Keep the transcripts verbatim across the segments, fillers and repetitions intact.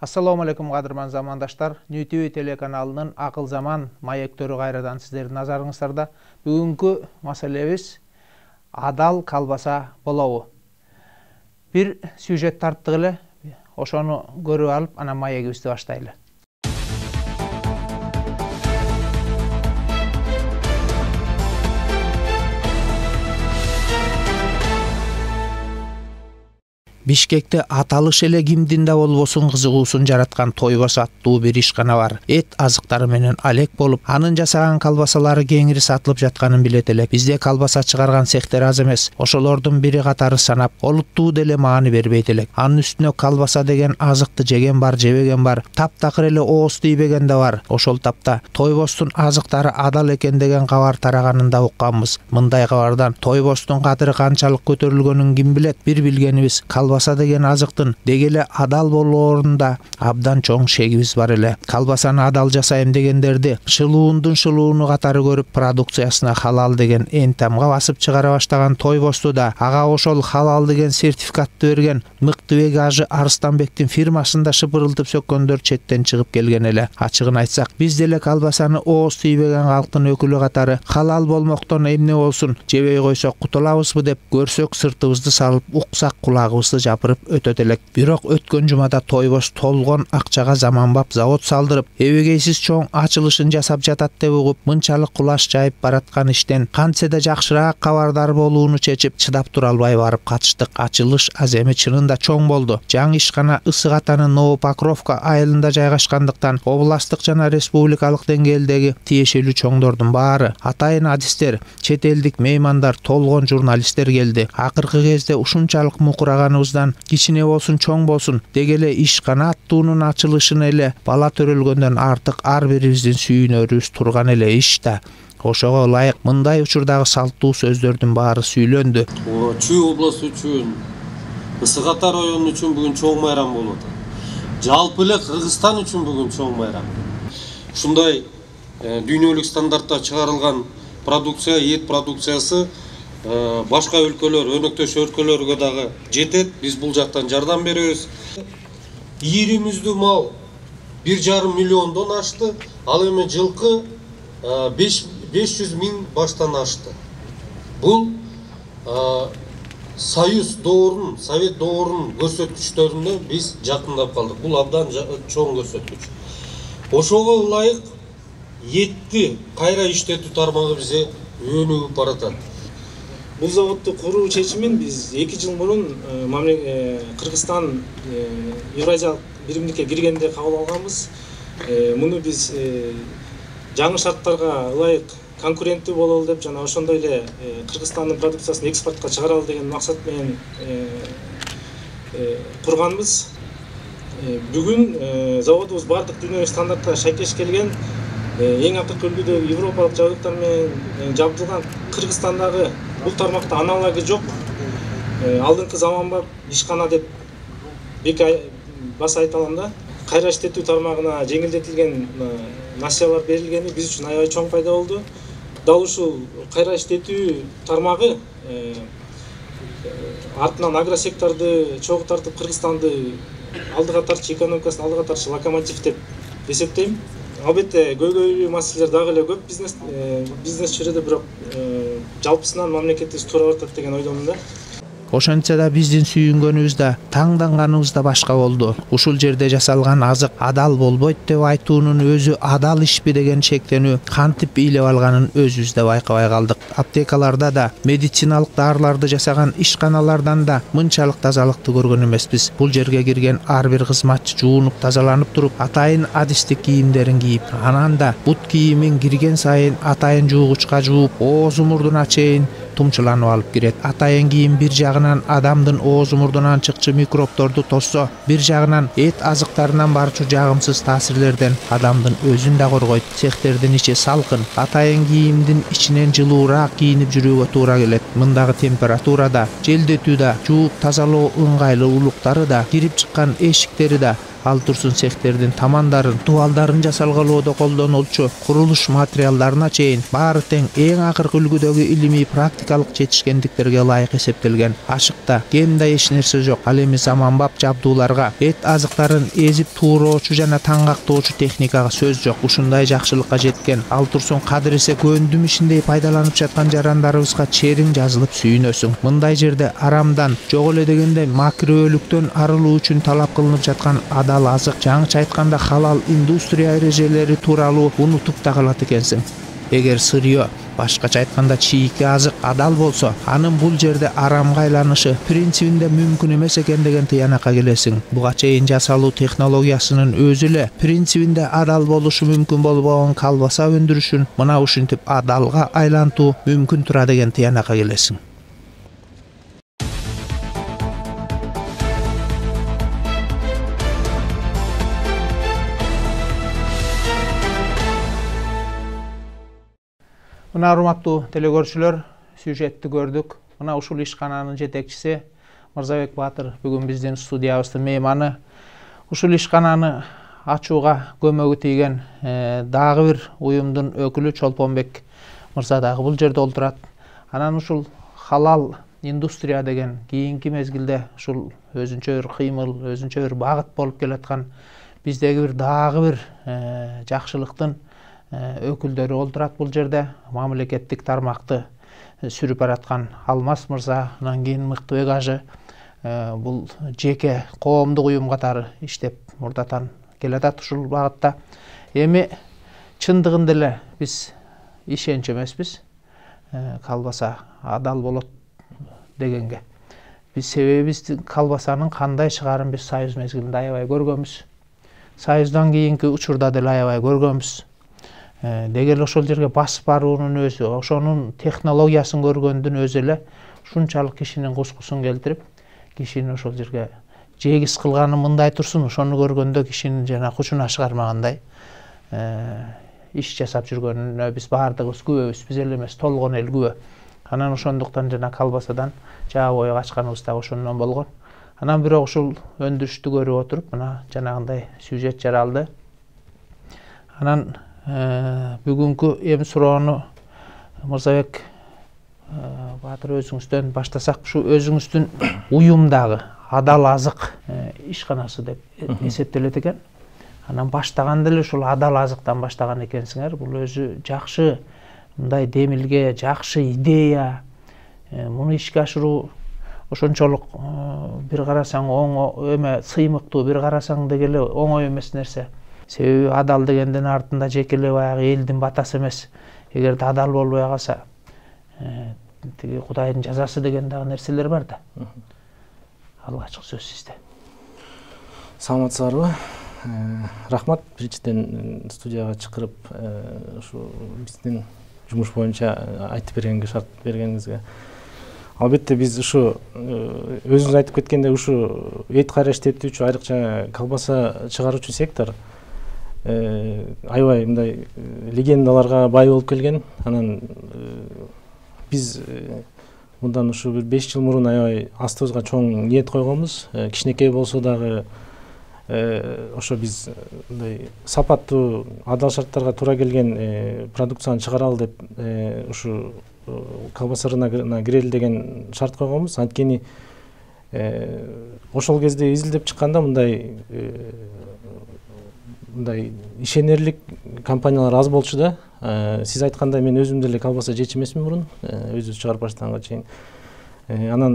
Assalamu alaikum qadırman zamandaşlar. New T V telekanalının Akıl Zaman mayektörü qayradan sizlerin nazarыңыздарда. Бүгүнкү маселебиз адал калбаса болобу. Bir сюжет тарттык эле. Ошону көрүп алып, анан маегибизди баштайлы. Бишкекте аталыш эле кимдин да болбосун кызыгуусун жараткан Тойбос аттуу бир ишкана бар. Эт азыктары менен алек болуп, анын жасаган калбасалары кеңири сатылып жатканын билет элек. Бизде калбаса чыгарган цехтер аз эмес. Ошолордун бири катары санап, олуттуу деле маани бербейт элек. Анын үстүнө калбаса деген азыкты жеген бар, жебеген бар. Таптакыр эле ооз тийбеген да бар. Ошол тапта Тойбостун азыктары адал экен деген кабар тараганын да укканбыз. Мындай кабардан Тойбостун кадыры канчалык көтөрүлгөнүн ким билет? Бир билгенибиз, калбаса деген азыктын дегеле адал болоорунда абдан чоң шегибиз бар эле. Калбасаны адал жасайм дегендерди шылуундун шылууну катары көрүп, продукциясына халал деген энтамга басып чыгара баштаган Тойбосту да ага ошол халал деген сертификатты берген Мыктыбек Ажы Арыстанбектин фирмасында шыпырылтып сөккөндөр четтен чыгып келген эле. Ачыгын айтсак, биз деле калбасаны ооз тийбеген калктын өкүлү катары халал болмоктон эмне болсун, жебей койсок кутулабызбы деп көрсөк сыртыбызды салып, уксак кулагыбызды жапырып өтөт элек. Бирок өткөн жумада Тойбос толгон акчага заманбап завод салдырып, эбегейсиз чоң ачылышын жасап жатат деп угуп, мынчалык кулаш жайып бараткан иштен кантсе да жакшыраак кабардар болууну чечип, чыдап тура албай барып катыштык. Ачылыш аз эми чынында чоң болду. Жаңы ишкана Ысык Атанын Новопокровка айылында жайгашкандыктан областтык жана республикалык деңгээлдеги тиешелүү чоңдордун баары, атайын адистер, чет элдик меймандар, толгон журналисттер келди. Акыркы кезде ушунчалык мукураганыбыздан кичине болсун чоң болсун дегеле ишкана аттуунун ачылышын эле бала төрөлгөндөн артык ар бирибиздин сүйүнөрүбүз турган эле иш да. Ошого ылайык мындай учурдагы салттуу сөздөрдүн баары сүйлөндү. Чүй областы үчүн, Ысык Ата району үчүн бүгүн чоң майрам болуп атат. Жалпы эле Кыргызстан үчүн бүгүн чоң майрам. Ушундай дүйнөлүк стандартта чыгарылган продукция, эт продукциясы башка өлкөлөр, өнөктөш өлкөлөргө дагы жетет. Биз бул жактан жардам беребиз. Ийри-мүздүү мал бир жарым миллиондон ашты. Ал эми жылкы беш жүз миң баштан ашты. Бул Союз доорунун, Совет доорунун көрсөткүчтөрүнө биз жакындап калдык. Бул абдан чоң көрсөткүч. Ошого ылайык этти кайра иштетүү тармагы бизге өнүгүп баратат. Бул заводду куруу чечимин биз эки жыл мурун Кыргызстан Евразиялык биримдикке киргенде кабыл алганбыз. Муну биз жаңы шарттарга ылайык конкуренттүү бололу деп жана ошондой эле Кыргызстандын продукциясын экспортко чыгаралы деген максат менен курганбыз. Бүгүн заводубуз бардык дүйнөлүк стандарттарга шайкеш келген, эң акыркы үлгүдөгү европалык жабдыктар менен жабдылган. Кыргызстандагы бул тармакта аналогы жок. Алдыңкы заманбап ишкана деп бек баса айта алам да. Кайра иштетүү тармагына жеңилдетилген насыялар берилгени биз үчүн аябай чоң пайда болду. Дал ушул кайра иштетүү тармагы артынан агросекторду чогуу тартып Кыргызстанды алдыга тартчу, экономикасын алдыга тартчу локомотив деп эсептейм. Албетте көйгөйлүү маселелер дагы эле көп бизнес бизнес чөйрөдө, бирок жалпысынан мамлекетибиз туура баратат деген ойдомун да. Ошентсе да биздин сүйүнгөнүбүз да, таңданганыбыз да башка болду. Ушул жерде жасалган азык адал болбойт деп айтуунун өзү адал ишпи деген шектенүү кантип бийлеп алганын өзүбүз да байкабай калдык. Аптекаларда да, медициналык дарыларды жасаган ишканалардан да мынчалык тазалыкты көргөн эмеспиз. Бул жерге кирген ар бир кызматчы жуунуп, тазаланып туруп, атайын адистик кийимдерин кийип, анан да бут кийимин кирген сайын атайын жуугучка жууп, оозу мурдуна чейин тумчуланып алып кирет. Атайын кийим бир жагынан адамдын оозу мурдунан чыкчы микробторду тоссо, бир жагынан эт азыктарынан барчу жагымсыз таасирлерден адамдын өзүн да коргойт. Цехтердин ичи салкын, атайын кийимдин ичинен жылуураак кийинип жүрүүгө туура келет. Мындагы температурада, желдетүүдө, жууп тазалоо ыңгайлуулуктары да, кирип чыккан эшиктери да Ал турсун цехтердин тамандарын, дубалдарын жасалгалоодо колдонулчу курулуш материалдарына чейин баары тең эң акыркы үлгүдөгү илимий практикалык жетишкендиктерге ылайык эсептелген. Ашыкта кемде эч нерсе жок. Ал эми заманбап жабдууларга, эт азыктарын эзип тууроочу жана таңгактоочу техникага сөз жок. Ушундай жакшылыкка жеткен ал турсун кадыр эсе көндүм ишиндей пайдаланып жаткан жарандарыбызга чериң жазылып сүйүнөсүң. Мындай жерде арамдан, жок эле дегенде макроөлүктөн арылуу үчүн талап кылынып жаткан адал азык, жаңыча айтканда халал индустрия эрежелери тууралуу унутуп да калат экенсиң. Эгер сырьё, башкача айтканда чийки азык адал болсо, анын бул жерде арамга айланышы принцибинде мүмкүн эмес экен деген тыянакка келесиң. Буга чейин жасалуу технологиясынын өзү эле принцибинде адал болушу мүмкүн болбогон колбаса өндүрүшүн мына ушинтип адалга айлантуу мүмкүн тура деген тыянакка келесиң. Мына урматтуу телекөрүүчүлөр, сюжетти көрдүк. Мына ушул ишкананын жетекчиси Мырзабек Баатыр бүгүн биздин студиябыздын мейманы. Ушул ишкананы ачууга көмөгү тийген дагы бир уюмдун өкүлү Чолпонбек мырза дагы бул жерде олтурат. Анан ушул халал индустрия деген кийинки мезгилде ушул өзүнчө бир кыймыл, өзүнчө бир багыт болуп келаткан биздеги бир дагы бир жакшылыктын өкүлдөрү олтурат бул жерде. Мамлекеттик тармакты сүрүп бараткан Алмаз мырза, анан кийин Мыктыбек ажы бул жеке коомдук уюм катары иштеп мурдатан келатат ушул багытта. Эми чындыгында эле биз ишенч эмеспиз колбаса адал болот дегенге. Биз себеби биздин колбасанын кандай чыгарын биз Союз мезгилинде аябай көргөнбүз. Союздан кийинки учурда деле аябай көргөнбүз. Дегел ошол жерге басып баруунун өзү, ошонун технологиясын көргөндүн өзү эле ушунчалык кишинин кускусун келтирип, кишини ошол жерге жегис кылганы мындай турсун, ошону көргөндө кишинин жана кучуна чыгармагандай иш жасап жүргөнүнө биз баардыгыбыз күбөбүз, биз эле эмес, толгон эл күбө. Анан ошондуктан жана колбасадан жаа бою качканыбыз да ошондон болгон. Анан бирок ушул өндүрүштү көрүп отуруп, мына жанагындай сюжет жаралды. Анан бүгүнкү эми суроону Мырзабек Баатыр өзүңүздөн баштасак, ушу өзүңүздүн уюмдагы адал азык ишканасы деп эсептелет экен. Анан баштаганда эле ушул адал азыктан баштаган экенсиңер. Бул өзү жакшы мындай демилге, жакшы идея. Муну ишке ашыруу ошончолук бир карасаң оң эме сыймыктуу, бир карасаң дегеле оңой эмес нерсе. Себеби адал дегендин артында жекеле баягы элдин батасы эмес. Эгерде адал болбой калса, тиги Кудайдын жазасы деген дагы нерселер бар да. Алгачкы сөз сизде. Саламатсыздарбы? Рахмат, биринчиден студияга чакырып, ушу биздин жумуш боюнча айтып бергенге, шарт бергениңизге. Албетте биз ушу өзүңүз айтып кеткендей, ушу эт кайра иштетүүчү, айрыкча колбаса чыгаруучу сектор аябай мындай легендаларга бай болуп келген. Анан биз мындан ушу бир беш жыл мурун аябай астыбызга чоң ниет койгонбуз. Кичинекей болсо дагы ошо биз мындай сапаттуу, адал шарттарга туура келген продукцияны чыгаралы деп ушу колбаса рыногуна кирели деген шарт койгонбуз. Анткени ошол кезде изилдеп чыкканда мындай мындай ишенерлик компаниялар аз болчу да. Сиз айткандай, мен өзүм деле колбаса жечү эмесмин мурун, өзүбүз чыгарып баштаганга чейин. Анан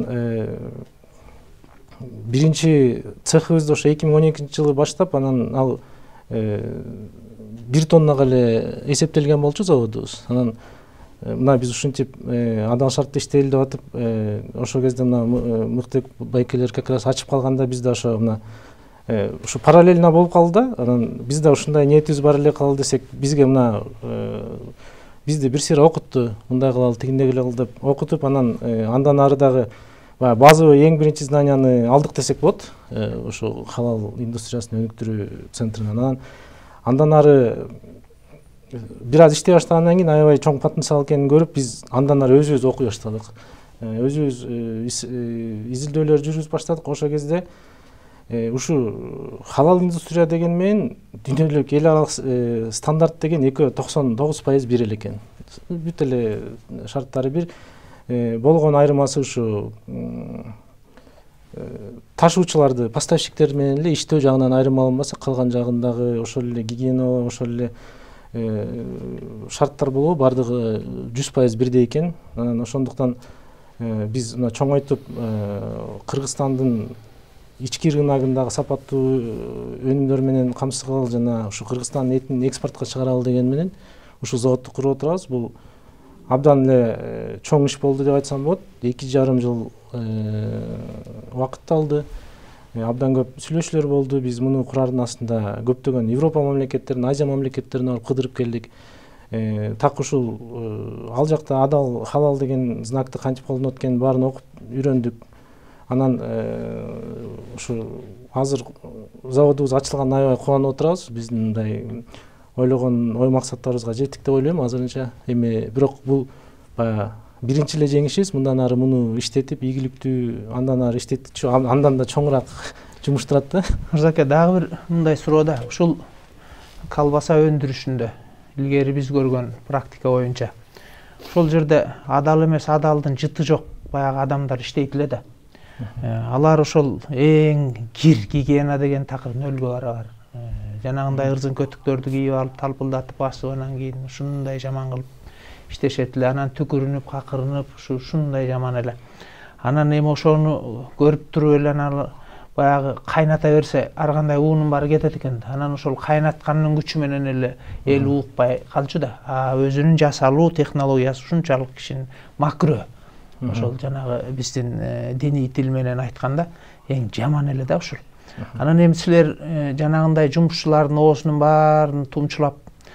биринчи цехыбызды ошо эки миң он экинчи жылы баштап, анан ал бир тоннага эле эсептелген болчу заводубуз. Анан мына биз ушинтип адал шартта иштейли деп атып, ошол кезде мына Мыктыбек байкелер как раз ачып калганда биз да ошо мына ушу параллельно болуп калды да. Анан биз да ушундай ниетибиз бар эле калды десек, бизге мына бизди бир сыйра окутту, мындай кылалы, тигиндей кылалы деп окутуп, анан андан ары дагы базовый эң биринчи знанияны алдык десек болот. Ошо халал индустриясын өнүктүрүү центринен. Анан андан ары бир аз иштей баштагандан кийин аябай чоң потенциал экенин көрүп, биз андан ары өзүбүз окуй баштадык. Өзүбүз изилдөөлөр жүргүзүп баштадык. Ошол кезде ушу халал индустрия деген менен дүйнөлүк эл аралык стандарт деген экөө токсон тогуз пайыз бир эле экен. Бүт эле шарттары бир. Болгон айырмасы ушу ташуучуларды, поставщиктер менен эле иштөө жагынан айырма алынбаса, калган жагындагы ошол эле гигиена, ошол эле шарттар болобу бардыгы жүз пайыз бирдей экен. Анан ошондуктан биз мына чоңойтуп Кыргызстандын ички рыногундагы сапаттуу өнүмдөр менен камсыз жана ушу Кыргызстандын этин экспортко чыгаралы деген менен ушу заводду куруп отурабыз. Бул абдан эле чоң иш болду деп айтсам болот. эки жарым жыл убакыт алды. Абдан көп сүйлөшүүлөр болду. Биз муну курардын астында көптөгөн Европа мамлекеттерин, Азия мамлекеттерин алып кыдырып келдик. Так ушул ал жакта адал, халал деген знакты кантип колдонот экенин баарын окуп үйрөндүк. Анан ушу азыр заводубуз ачылганына аябай кубанып отурабыз. Биздин мындай ойлогон ой максаттарыбызга жеттик деп ойлойм азырынча. Эми бирок бул баягы биринчи эле жеңишибиз. Мындан ары муну иштетип, ийгиликтүү андан ары иштетичү, андан да чоңураак жумуштурат да. Мырзаке, дагы бир мындай суроо да. Ушул колбаса өндүрүшүндө илгери биз көргөн практика боюнча ошол жерде адал эмес, адалдын жыты жок баягы адамдар иштейт эле да. Алар ошол эң кир, гигиена деген такыр нөлгө барабар. Жанагындай ырзын көтүктөрдү кийип алып, талпылдатып басып, анан кийин ушундай жаман кылып иштешет эле. Анан түкүрүнүп, какырынып, ушу ушундай жаман эле. Анан эми ошону көрүп туруп эле анан баягы кайната берсе, ар кандай уунун баары кетет экен. Анан ошол кайнаткандын күчү менен эле эл укпай калчу да. А өзүнүн жасалуу технологиясы ушунчалык кишинин макро. Ошол жанагы биздин диний тил менен айтканда эң жаман эле да ушул. Анан эми силер жанагындай жумушчулардын оозунун баарын тумчулап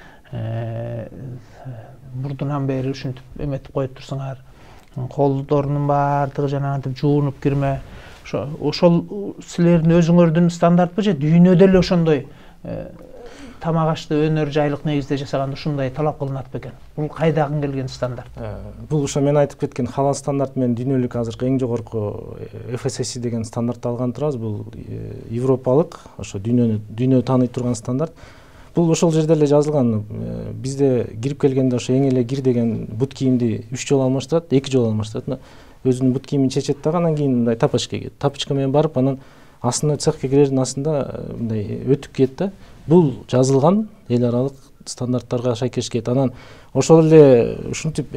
мурдунан бери ушинтип эметип коюп турсуңар. Колдорунун баардыгы жанагынтип жуунуп кирме. Ошол силердин өзүңөрдүн стандартпы же дүйнөдө эле ошондой тамак ашты өнөр жайлык негизде жасаганда ушундай талап кылынат бекен? Бул кайдагы келген стандарт? Бул ошо мен айтып кеткен халал стандарт менен дүйнөлүк азыркы эң жогорку эф эс эс деген стандартты алган турабыз. Бул европалык, ошо дүйнөнү дүйнө тааный турган стандарт. Бул ошол жерде эле жазылган. Бизде кирип келгенде ошо эң эле кир деген бут кийимди үч жолу алмаштырат, эки жолу алмаштырат. Өзүнүн бут кийимин чечет дагы, анан кийин мындай тапочка кийет. Тапочка менен барып, анан астына цехке кирердин астында мындай өтүп кийет да. Бул жазылган эл аралык стандарттарга шайкеш келет. Анан ошол эле ушинтип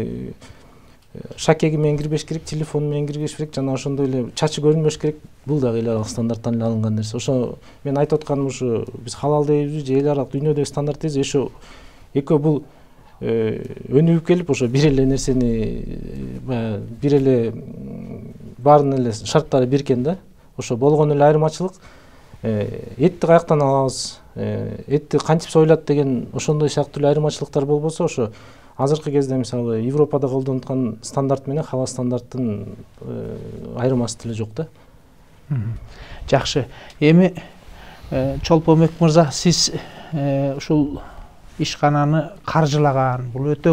шакеги менен кирбеш керек, телефону менен кирбеш керек, жана ошондой эле чачы көрүнбөш керек. Бул дагы эл аралык стандарттан эле алынган нерсе. Ошо мен айтып атканым ушу биз халал дейбиз же эл аралык дүйнөдөгү стандарт дейбиз. Ошо экөө бул өнүгүп келип ошо бир эле нерсени баягы бир эле баарынын эле шарттары бир экен да. Ошо болгон эле айырмачылык этти каяктан алабыз, этти кантип союлат деген ошондой сыяктуу эле айырмачылыктар болбосо, ошо азыркы кезде мисалы Европада колдонуткан стандарт менен халал стандарттын айырмасы деле жок да. Жакшы. Эми Чолпонбек мырза, сиз ушул ишкананы каржылаган, бул өтө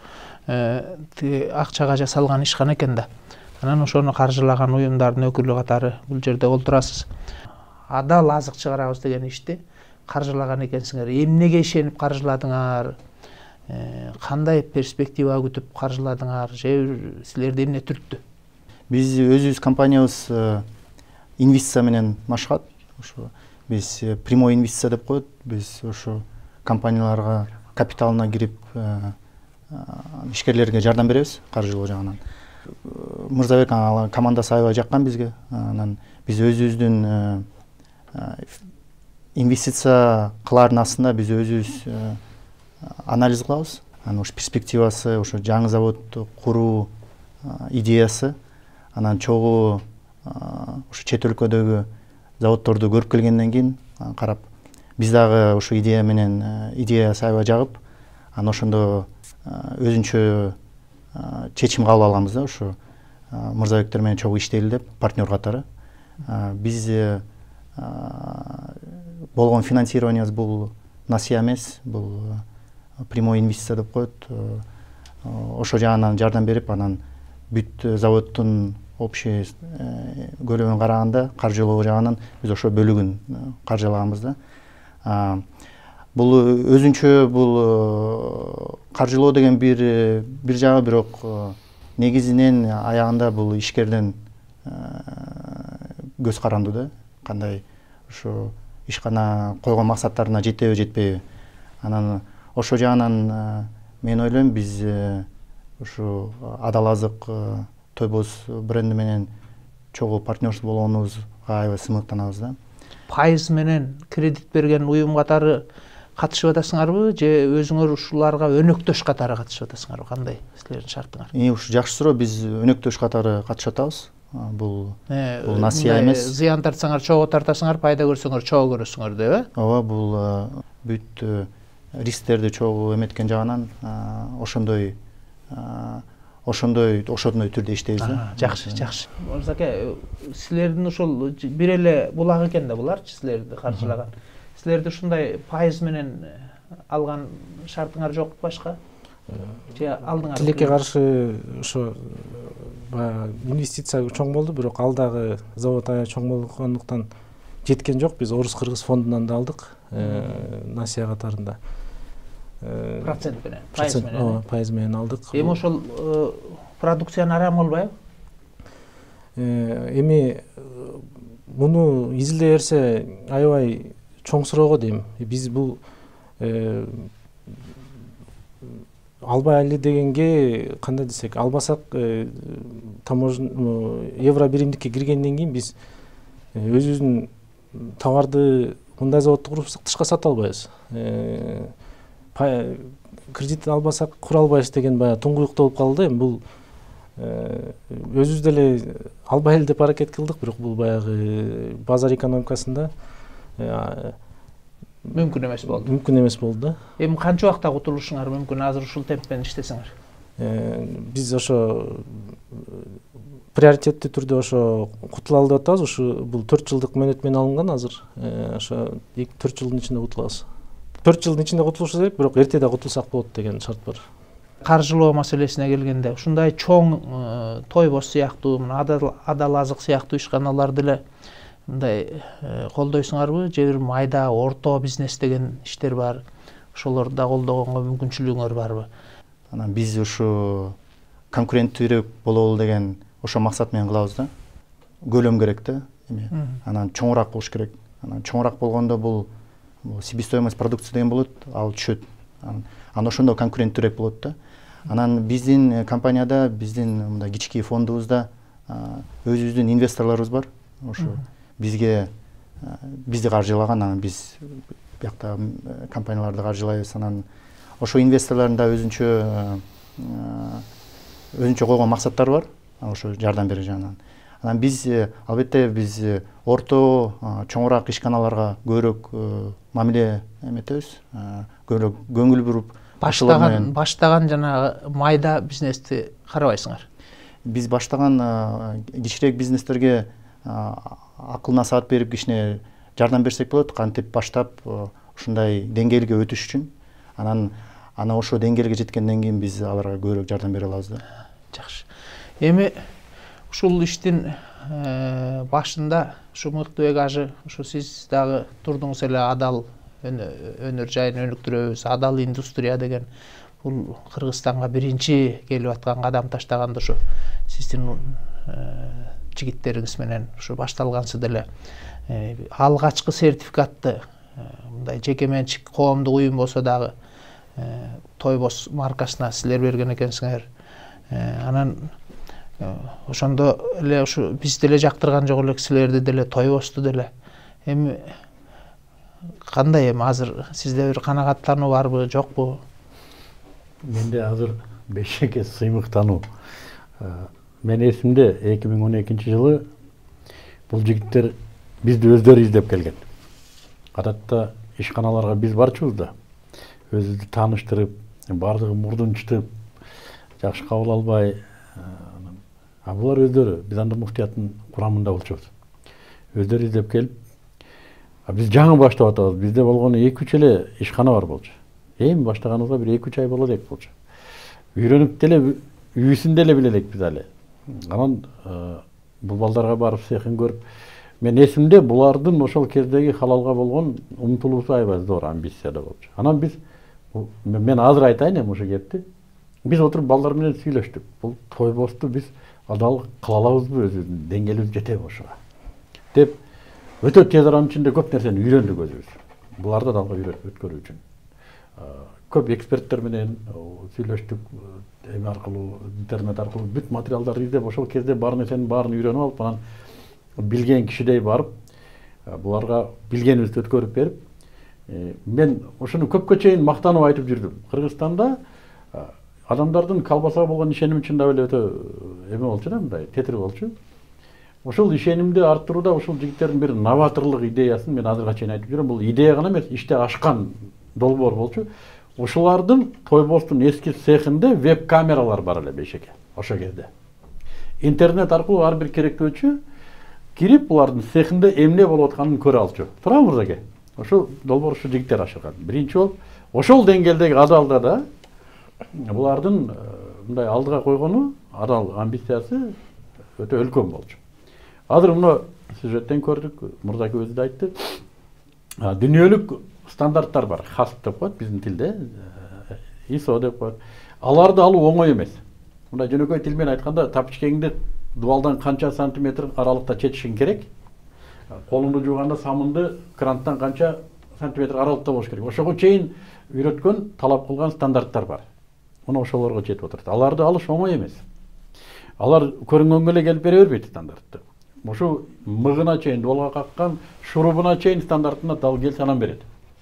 көп акчага жасалган ишкана экен да. Анан ошону каржылаган уюмдардын өкүлү катары бул жерде олтурасыз. Адал азык чыгарабыз деген ишти каржылаган экенсиңер. Эмнеге ишенип каржыладыңар? Кандай перспектива күтүп каржыладыңар? Же силерди эмне түрттү? Биз өзүбүз компаниябыз инвестиция менен машыгат. Ошо биз прямой инвестиция деп коет. Биз ошо компанияларга капиталына кирип ишкерлерге жардам беребиз каржылоо жагынан. Мырзабек командасы аябай жаккан бизге. Анан биз өзүбүздүн инвестиция кылаардын астында биз өзүбүз анализ кылабыз. Анан ошо перспективасы, ошо жаңы заводду куруу идеясы, анан чогуу ошо чет өлкөдөгү заводдорду көрүп келгенден кийин карап, биз дагы ошо идея менен идеясы аябай жагып, анан ошондо өзүнчө чечим кабыл алганбыз да, ошо Мырзабектер менен чогуу иштейли деп, партнер катары. Биз болгон финансированиябыз бул насыя эмес, бул прямой инвестиция деп коет. Ошо жагынан жардам берип, анан бүт заводдун общий көлөмүн караганда каржылоо жагынан биз ошо бөлүгүн каржылаганбыз да. Бул өзүнчө бул каржылоо деген бир бир жагы, бирок негизинен аягында бул ишкерден көз карандуу да. Кандай ошо ишкана койгон максаттарына жетеби жетпейби. Анан ошо жагынан мен ойлойм биз ушу Адал азык Тойбоз бренди менен чогуу партнерство болгонубузга аябай сымыктанабыз да. Пайыз менен кредит берген уюм катары катышып атасыңарбы же өзүңөр ушуларга өнөктөш катары катышып атасыңарбы? Кандай силердин шартыңар? Эми ушу жакшы суроо. Биз өнөктөш катары катышып атабыз. Бул бул насыя эмес. Зыян тартсаңар чогуу тартасыңар, пайда көрсөңөр чогуу көрөсүңөр деп, э? Ооба, бул бүт рисктерди чогуу эметкен жагынан ошондой ошондой ошондой түрдө иштейбиз да. Жакшы, жакшы. Мырзаке, силердин ушул бир эле булак экен да буларчы, силерди каржылаган. Силерди ушундай пайыз менен алган шартыңар жок башка? Же алдыңар? Тилекке каршы ошо баягы инвестиция чоң болду, бирок алдагы завод аябай чоң болгондуктан жеткен жок. Биз Орус Кыргыз фондунан да алдык, насыя катарында. Процент менен, пайыз менен. Ооба, пайыз менен алдык. Эми ошол продукцияны арам болбойбу? Эми муну изилдей берсе аябай чоң суроого дейм. Биз бул албай эле дегенге кандай десек, албасак таможня евро биримдикке киргенден кийин биз өзүбүздүн товарды мындай заводду курупсак тышка сата албайбыз. Кредит албасак кура албайбыз деген баягы туңгуюкта болуп калды. Эми бул өзүбүз деле албай эле деп аракет кылдык, бирок бул баягы базар экономикасында мүмкүн эмес болду. Мүмкүн эмес болду да. Эми канча убакта кутулушуңар мүмкүн азыр ушул темп менен иштесеңер? Биз ошо приоритеттүү түрдө ошо кутула деп атабыз. Ушу бул төрт жылдык мөөнөт менен алынган азыр. Ошо төрт жылдын ичинде кутулабыз. төрт жылдын ичинде кутулуш керек, бирок эрте да кутулсак болот деген шарт бар. Каржылоо маселесине келгенде, ушундай чоң Тойбоз сыяктуу, Адал азык сыяктуу ишканалар деле мындай колдойсуңарбы? Же бир майда, орто бизнес деген иштер бар. Ошолорду да колдогонго мүмкүнчүлүгүңөр барбы? Анан биз ушу конкуренттүүрөөк бололу деген ошо максат менен кылабыз да. Көлөм керек да. Эми анан чоңураак болуш керек. Анан чоңураак болгондо бул себестоимость продукции деген болот, ал түшөт. Анан ошондо конкуренттүүрөөк болот да. Анан биздин компанияда, биздин мындай кички фондубузда өзүбүздүн инвесторлорубуз бар. Ошо бизге бизди каржылаган, анан биз биякта компанияларды каржылайбыз. Анан ошо инвесторлордун да өзүнчө өзүнчө койгон максаттары бар. Ошо жардам берүү жагынан. Анан биз албетте биз орто, чоңураак ишканаларга көбүрөөк мамиле эметебиз, көбүрөөк көңүл буруп баштаган баштаган жана майда бизнести карабайсыңар. Биз баштаган кичирээк бизнестерге акыл насаат берип кичине жардам берсек болот, кантип баштап ушундай деңгээлге өтүш үчүн. Анан ана ошо деңгээлге жеткенден кийин биз аларга көбүрөөк жардам бере алабыз да. Жакшы. Эми ушул иштин башында ушу мыктыбек ажы, ушу сиз дагы турдуңуз эле Адал өнөр жайын өнүктүрөбүз, Адал индустрия деген бул Кыргызстанга биринчи келип аткан кадам таштаганда ушу сиздин жигиттериңиз менен ушу башталгансы деле алгачкы сертификатты мындай жеке менчик коомдук уюм болсо дагы Тойбоз маркасына силер берген экенсиңер. Анан ошондо эле ушу биз деле жактырган жок элек силерди деле, Тойбозду деле. Эми кандай эми азыр сизде бир канагаттануу барбы, жокпу? Менде азыр бешеке сыймыктануу. Мен эсимде эки миң он экинчи жылы бул жигиттер бизди өздөрү издеп келген. Кадатта ишканаларга биз барчубуз да, өзүбүздү тааныштырып, бардыгы мурдун чытып, жакшы кабыл албай, а булар өздөрү биз анда муфтияттын курамында болчубуз. Өздөрү издеп келип, биз жаңы баштап атабыз. Бизде болгону эки үч эле ишкана бар болчу. Эми баштаганыбызга бир эки үч ай болот элек болчу. Үйрөнүп деле, үйүсүн деле биле элек биз али. Анан бул балдарга барып цехин көрүп, мен эсимде булардын ошол кездеги халалга болгон умтулуусу аябай зор, амбицияда болчу. Анан биз, мен азыр айтайын эми ошол кепти, биз отуруп балдар менен сүйлөштүк. Бул тойбосту биз адал кыла алабызбы, өзүбүздүн деңгээлибиз жетеби ошого деп өтө тез аранын ичинде көп нерсени үйрөндүк өзүбүз. Буларды далга өткөрүү үчүн. Көп эксперттер менен сүйлөштүк, эми аркылуу, интернет аркылуу бүт материалдарды издеп, ошол кезде бар нерсенин баарын үйрөнүп алып, анан билген кишидей барып, буларга билгенибизди өткөрүп берип, мен ошону көпкө чейин мактанып айтып жүрдүм. Кыргызстанда адамдардын колбасага болгон ишеними чындап эле өтө эме болчу да, мындай тетир болчу. Ошол ишенимди арттырууда ошол жигиттердин бир новаторлук идеясын мен азырга чейин айтып жүрөм. Бул идея гана эмес, иште ашкан долбоор болчу. Ошолардын тойбостун эски цехинде веб камералар бар эле бейшеке. Ошо кезде интернет аркылуу ар бир керектөөчү кирип булардын цехинде эмне болуп атканын көрө алчу. Тура мырзаке. Ошол долбоор ушу жигиттер ашырган. Биринчи болуп ошол деңгээлдеги адалда да булардын мындай алдыга койгону, адал амбициясы өтө өлкөн болчу. Азыр мына сюжеттен көрдүк, мырзаке өзү да айтты. Дүйнөлүк стандарттар бар, хас деп коет биздин тилде, исо деп коет. Аларды алуу оңой эмес. Мындай жөнөкөй тил менен айтканда, тапчкеңди дубалдан канча сантиметр аралыкта чечишиң керек. Колуңду жууганда самынды кранттан канча сантиметр аралыкта болуш керек. Ошого чейин үйрөткөн, талап кылган стандарттар бар. Мына ошолорго жетип отурат. Аларды алыш оңой эмес. Алар көрүнгөнгө эле келип бере бербейт стандартты. Ошо мыгына чейин, дубалга каккан шурубуна чейин стандартына дал келсе анан берет.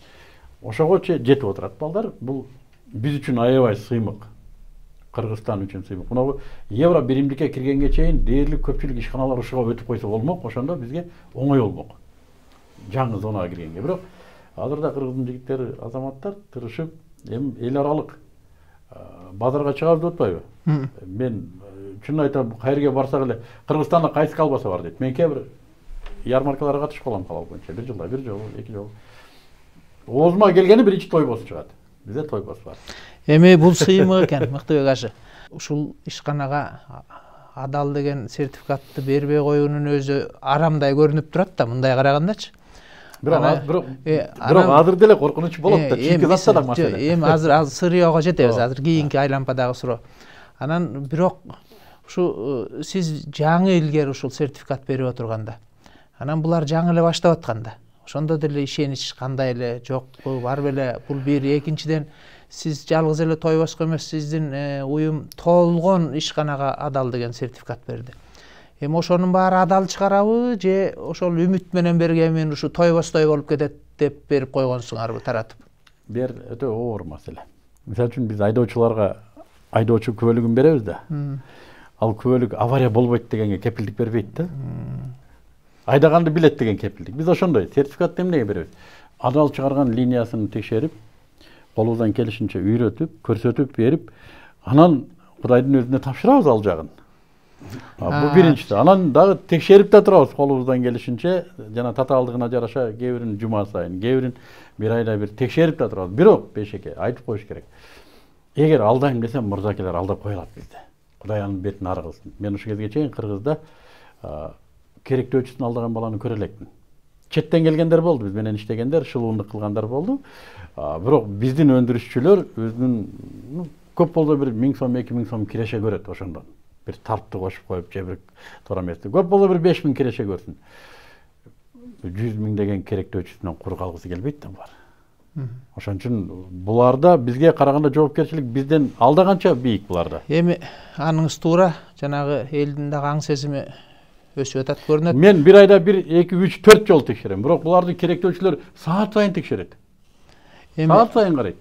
Ошого жетип отурат балдар. Бул биз үчүн аябай сыймык. Кыргызстан үчүн сыймык. Мына евро биримдикке киргенге чейин дээрлик көпчүлүк ишканалар ушуга өтүп койсо болмок, ошондо бизге оңой болмок. Жаңы зонага киргенге. Бирок азырда кыргыздын жигиттери, азаматтар тырышып, эми эл аралык базарга чыгабыз деп атпайбы? Мен чын айтам, кайерге барсак эле Кыргызстанда кайсы колбаса бар дейт. Мен кээ бир ярмаркаларга катышып калам калал боюнча. Бир жылда бир жолу, эки жолу. Оозума келгени биринчи тойбос чыгат. Бизде тойбос бар. Эми бул сыймык экен, Мыктыбек ашы. Ушул ишканага адал деген сертификатты бербей коюунун өзү арамдай көрүнүп турат да, мындай карагандачы. Бирок бирок азыр деле коркунуч болот да, чийки затта да маселе. Эми азыр азыр сырыйга жетебиз, азыр кийинки айлампадагы суроо. Анан бирок ушу сиз жаңы илгери ушул сертификат берип отурганда, анан булар жаңы эле баштап атканда, ошондо деле ишенич кандай эле, жокпу, бар беле? Бул бир. Экинчиден, сиз жалгыз эле тойбоско эмес, сиздин уюм толгон ишканага адал деген сертификат берди. Эми ошонун баары адал чыгарабы, же ошол үмүт менен бергенмин ушу тойбостой болуп кетет деп берип койгонсуңарбы таратып? Бер өтө оор маселе. Мисалы үчүн биз айдоочуларга айдоочу күбөлүгүн беребиз да. Ал күбөлүк авария болбойт дегенге кепилдик бербейт да. Айдаганды билет деген кепилдик. Биз ошондой сертификатты эмнеге беребиз? Адал чыгарган линиясын текшерип, колубуздан келишинче үйрөтүп, көрсөтүп берип, анан Кудайдын өзүнө тапшырабыз ал жагын. Бул биринчиси. Анан дагы текшерип да турабыз колубуздан келишинче, жана татаалдыгына жараша кээ бирин жума сайын, кээ бирин бир айда бир текшерип да турабыз. Бирок бейшеке айтып коюш керек. Эгер алдайм десем, мырзакелер алдап коюлат бизде. Кудай анын бетин ары кылсын. Мен ушул кезге чейин Кыргызда керектөөчүсүн алдаган баланы көрө элекмин. Четтен келгендер болду, биз менен иштегендер, шылуундук кылгандар болду. Бирок биздин өндүрүшчүлөр өзүнүн көп болсо бир миң сом, эки миң сом киреше көрөт ошондон. Бир тарпты кошуп коюп, же бир туура эмести. Көп болсо бир беш миң киреше көрсүн. жүз миң деген керектөөчүсүнөн кур калгысы келбейт да булар. Ошон үчүн буларда бизге караганда жоопкерчилик бизден алдаганча бийик буларда. Эми аныңыз туура, жанагы элдин дагы аң сезими өсүп атат көрүнөт. Мен бир айда бир, эки, үч, төрт жолу текшерем. Бирок буларды керектөөчүлөр саат сайын текшерет. Саат сайын карайт.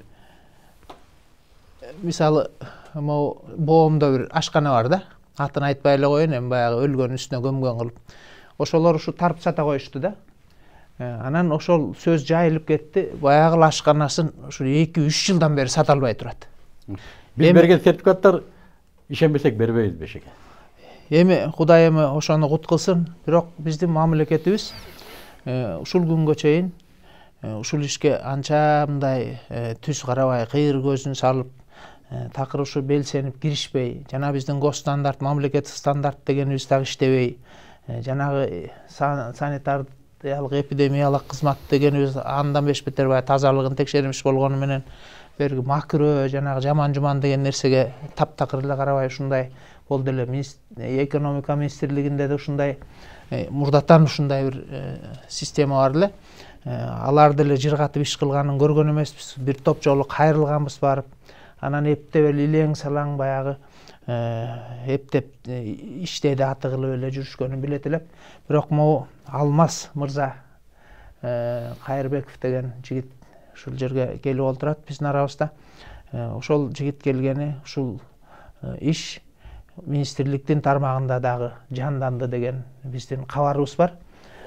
Мисалы, могу боомдо бир ашкана бар да. Атын айтпай эле коеюн, эми баягы өлгөн үстүнө көмгөн кылып. Ошолор ушу тарп сата коюшту да. Анан ошол сөз жайылып кетти. Баягы ашканасын ушу эки, үч жылдан бери сата албай турат. Биз берген сертификаттар ишенбесек бербейбиз бешеке. Эми Кудай эми ошону кут кылсын. Бирок биздин мамлекетибиз ушул күнгө чейин ушул ишке анча мындай түз карабай, кыйыр көзүн салып такыр ушу белсенип киришпей, жана биздин госстандарт, мамлекеттик стандарт дегенибиз дагы иштебей, жанагы санитариялык эпидемиялык кызмат дегенибиз андан беш бетер баягы тазалыгын текшермиш болгону менен берги макро жанагы жаман жуман деген нерсеге таптакыр эле карабай ушундай болду эле. Экономика министрлигинде да ушундай мурдатан ушундай бир система бар эле. Алар деле жыргатып иш кылганын көргөн эмеспиз. Бир топ жолу кайрылганбыз барып. Анан эптеп эле илең салаң баягы эптеп иштеди аты кылып эле жүрүшкөнүн билет элек. Бирок могу Алмаз мырза Кайырбеков деген жигит ушул жерге келип отурат биздин арабызда. Ошол жигит келгени ушул иш министрликтин тармагында дагы жанданды деген биздин кабарыбыз бар.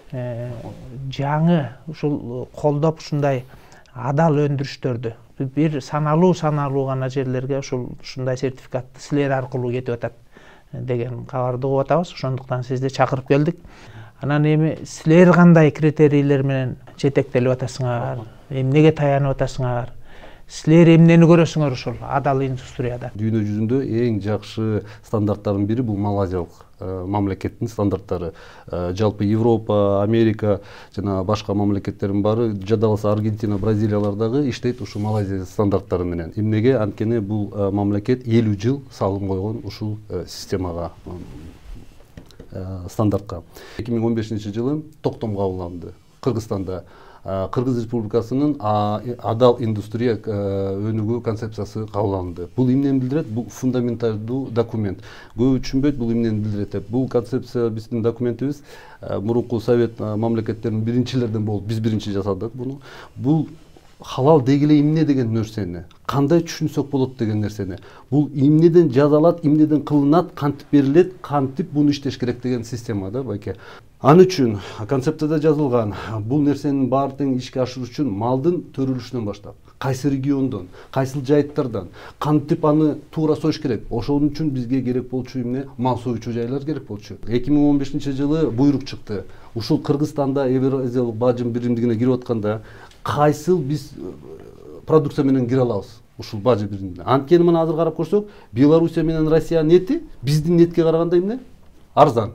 Жаңы ушул колдоп ушундай адал өндүрүштөрдү бир саналуу саналуу гана жерлерге ушул ушундай сертификатты силер аркылуу кетип атат деген кабарды угуп атабыз. Ошондуктан сизди чакырып келдик. Анан эми силер кандай критерийлер менен жетектелип атасыңар, эмнеге таянып атасыңар, силер эмнени көрөсүңөр ушул адал индустрияда? Дүйнө жүзүндө эң жакшы стандарттардын бири бул малайзиялык мамлекеттин стандарттары. Жалпы Европа, Америка жана башка мамлекеттердин баары, жадаласа Аргентина, Бразилиялар дагы иштейт ушу Малайзия стандарттары менен. Эмнеге? Анткени бул мамлекет элүү жыл салым койгон ушул системага, стандартка. эки миң он бешинчи жылы токтом кабыл Кыргызстанда. Кыргыз Республикасынын адал индустрия өнүгүү концепциясы кабыл алынды. Бул эмнени билдирет? Бул фундаменталдуу документ. Көп түшүнбөйт, бул эмнени билдирет. Бул концепция биздин документибиз мурунку совет мамлекеттеринин биринчилерден болуп, биз биринчи жасадык буну. Бул халал дегеле эмне деген нерсени, кандай түшүнсөк болот деген нерсени, бул эмнеден жазалат, эмнеден кылынат, кантип берилет, кантип буну иштеш керек деген система да байке. Аны үчүн концепцияда жазылган бул нерсенин баардыгын ишке ашыруу үчүн малдын төрүлүшүнөн баштап, кайсы региондон, кайсыл жайыттардан кантип аны туура союш керек. Ошон үчүн бизге керек болчу эмне? Мал союучу жайлар керек болчу. эки миң он бешинчи жылы буйрук чыкты. Ушул Кыргызстанда Евразиялык бажым биримдигине кирип атканда кайсыл биз продукция менен кире алабыз ушул бажы биримдигине. Анткени мына азыр карап көрсөк, Белоруссия менен Россиянын эти биздин нетке караганда эмне? Арзан.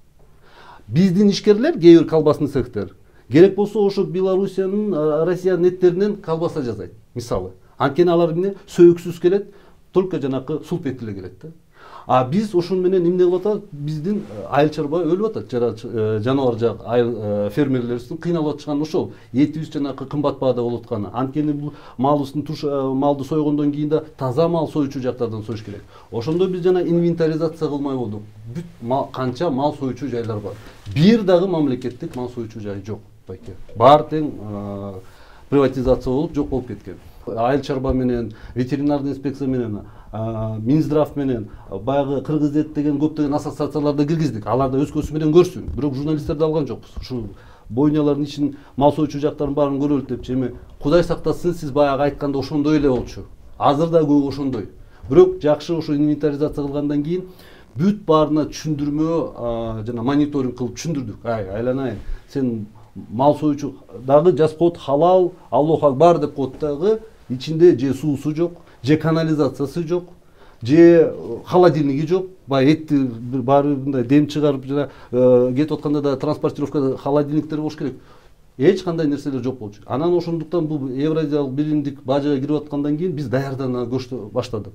Биздин ишкерлер, кээ бир колбасный цехтер, керек болсо ошо Белоруссиянын, Россиянын эттеринен колбаса жасайт, мисалы. Анткени алар эмне? Сөйүксүз келет, только жанакы сулпет эле келет да. А биз ошон менен эмне кылып атабыз? Биздин айыл чарба өлүп атат, жаныбар жак айыл фермерлерибиздин кыйналып атышканы ошол. Этибиз жанакы кымбат баада болуп атканы. Анткени бул малыбыздын туш малды сойгондон кийин да таза мал союучу жактардан союш керек. Ошондо биз жана инвентаризация кылмай болдук. Бүт мал канча мал союучу жайлар бар. Бир дагы мамлекеттик мал союучу жай жок байке. Баары тең приватизация болуп жок болуп кеткен. Айыл чарба менен, ветеринардык инспекция менен, Минздрав менен, баягы Кыргыз эт деген көптөгөн ассоциацияларда киргиздик. Алар да өз көзү менен көрсүн. Бирок журналисттерди алган жокпуз. Ушул бойнялардын ичин мал союучу жактарын баарын көрөлү депчи. Эми Кудай сактасын, сиз баягы айтканда ошондой эле болчу. Азыр да көбү ошондой. Бирок жакшы ошо инвентаризация кылгандан кийин бүт баарына түшүндүрмө жана мониторинг кылып түшүндүрдүк. Ай, айланайын, сен мал союучу дагы жазып коет халал, Аллаху акбар деп коет дагы, ичинде же суусу жок, же канализациясы жок, же холодильниги жок. Баягы этти баары мындай дем чыгарып жана кетип атканда да транспортировка холодильниктер болуш керек. Эч кандай нерселер жок болчу. Анан ошондуктан бул Евразиялык биримдик бажыга кирип аткандан кийин биз даярдана баштадык.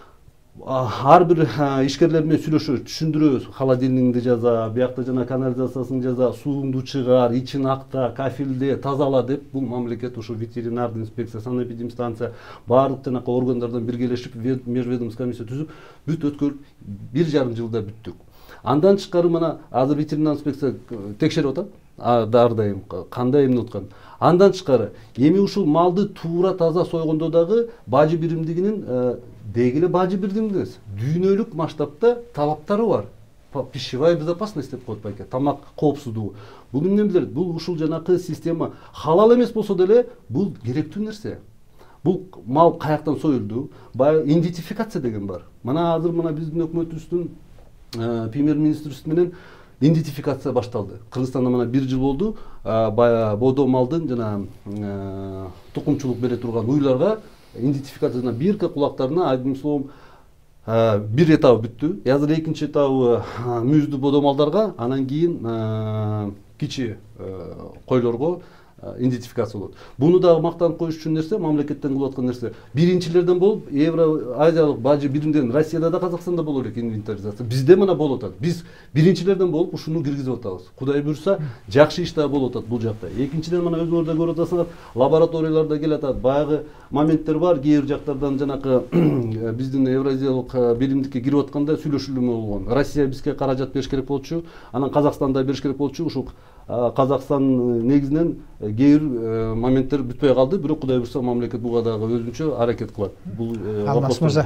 Ар бир ишкерлер менен сүйлөшөбүз, түшүндүрөбүз. Холодильнигинди жаза, биякта жана канализациясын жаза, сууңду чыгар, ичин акта, кафелде, тазала деп бул мамлекет ушу ветеринардык инспекция, санэпидемстанция баардык жанакы органдардан биргелешип межведомство комиссия түзүп, бүт өткөрүп бир жарым жылда бүттүк. Андан тышкары мына азыр ветеринардык инспекция текшерип атат. Ар дайым кандай эмне аткан. Андан тышкары эми ушул малды туура таза сойгондо дагы бажы биримдигинин дегеле бажы биримдигиз дүйнөлүк масштабта талаптары бар. Пищевая безопасность деп коет байке, тамак коопсуздугу. Бул эмне билдирет? Бул ушул жанакы система халал эмес болсо деле бул керектүү нерсе. Бул мал каяктан союлду? Баягы идентификация деген бар. Мына азыр мына биздин өкмөтүбүздүн премьер-министрибиз менен идентификация башталды. Кыргызстанда мына бир жыл болду, баягы бодо малдын жана тукумчулук бере турган уйларга идентификациядан бирки кулактарына одним словом бир этабы бүттү. Азыр экинчи этабы мүйүздүү бодомалдарга, анан кийин кичи койлорго идентификация болот. Буну дагы мактанып коюш үчүн нерсе, мамлекеттен кылып аткан нерсе. Биринчилерден болуп, Евро-Азиялык бажы биримден Россияда да, Казакстанда болор экен инвентаризация. Бизде мына болуп атат. Биз биринчилерден болуп ушуну киргизип атабыз. Кудай буйрса, жакшы иш да болуп атат бул жакта. Экинчиден мына өзүңөр да көрүп атасыңар, лабораторияларда келип атат. Баягы моменттер бар, кээ бир жактардан жанакы биздин Евразиялык биримдикке кирип атканда сүйлөшүүлөр болгон. Россия бизге каражат бериш керек болчу, анан Казакстан да бериш керек болчу. Ушул Казакстан негизинен кээ бир моменттер бүтпөй калды, бирок Кудай буйрса мамлекет буга дагы өзүнчө аракет кылат. Бул Алмаз мырза,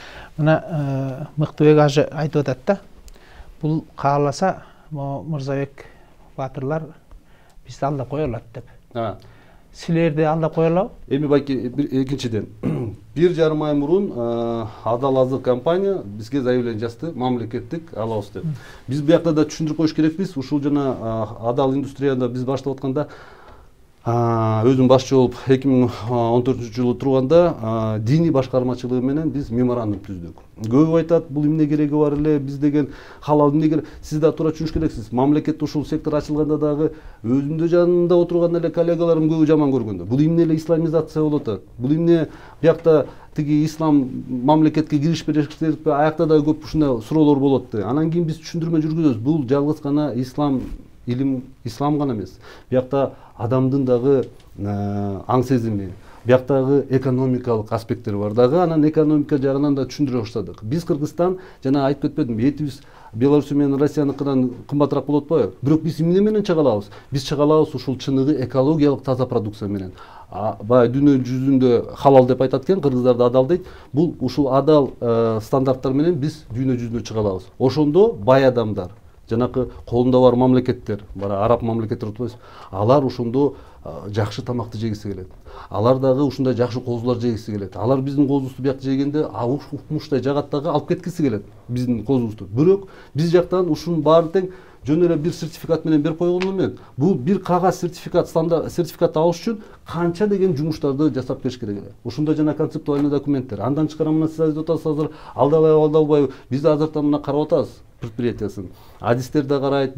мына Мыктыбек ажы айтып атат да, бул кааласа Мырзабек баатырлар бизди алдап кое алат деп. Силерди алдап кое алабы? Эми байке экинчиден бир жарым ай мурун Адал азык компания бизге заявление жазды, мамлекеттик алабыз деп. Биз буякта да түшүндүрүп коюш керекпиз. Ушул жана Адал индустрияда биз баштап атканда өзүм башчы болуп эки миң он төртүнчү жылы турганда диний башкармачылыгы менен биз меморандум түздүк. Көп айтат, бул эмне кереги бар эле, биз деген халал эмне керек. Сиз да туура түшүнүш керексиз. Мамлекет ушул сектор ачылганда дагы өзүмдө жанында отурган эле коллегаларым көбү жаман көргөндө. Бул эмне эле исламизация болуп атат. Бул эмне биякта тиги ислам мамлекетке кириш беришпи, аякта дагы көп ушундай суроолор болот да. Анан кийин биз түшүндүрмө жүргүзөбүз. Бул жалгыз гана ислам илим ислам гана эмес. Биякта адамдын дагы аң сезими, бияктагы экономикалык аспекттери бар дагы, анан экономика жагынан да түшүндүрө баштадык. Биз Кыргызстан жана айтып кетпедимби, этибиз Беларусь менен Россияныкынан кымбатыраак болот атпайбы? Бирок биз эмне менен чыга алабыз? Биз чыга алабыз ушул чыныгы экологиялык таза продукция менен. Баягы дүйнө жүзүндө халал деп айтат экен, кыргыздарда адал дейт. Бул ушул адал стандарттар менен биз дүйнө жүзүнө чыга алабыз. Ошондо бай адамдар, жанакы колунда бар мамлекеттер, бара араб мамлекеттер отпойсуз, алар ошондо жакшы тамакты жегиси келет. Алар дагы ушундай жакшы козулар жегиси келет. Алар биздин козубузду биякта жегенде укмуштай жагат дагы алып кеткиси келет биздин козубузду. Бирок биз жактан ушунун баарын тең жөн эле бир сертификат менен берип койгону менен бул бир кагаз сертификат стандарт сертификат алыш үчүн канча деген жумуштарды жасап бериш керек эле. Ушундай жана концептуальный документтер. Андан тышкары мына сиз айтып атасыз азыр алдабай алдабай биз азыртан мына карап атабыз предприятиясын. Адистер да карайт,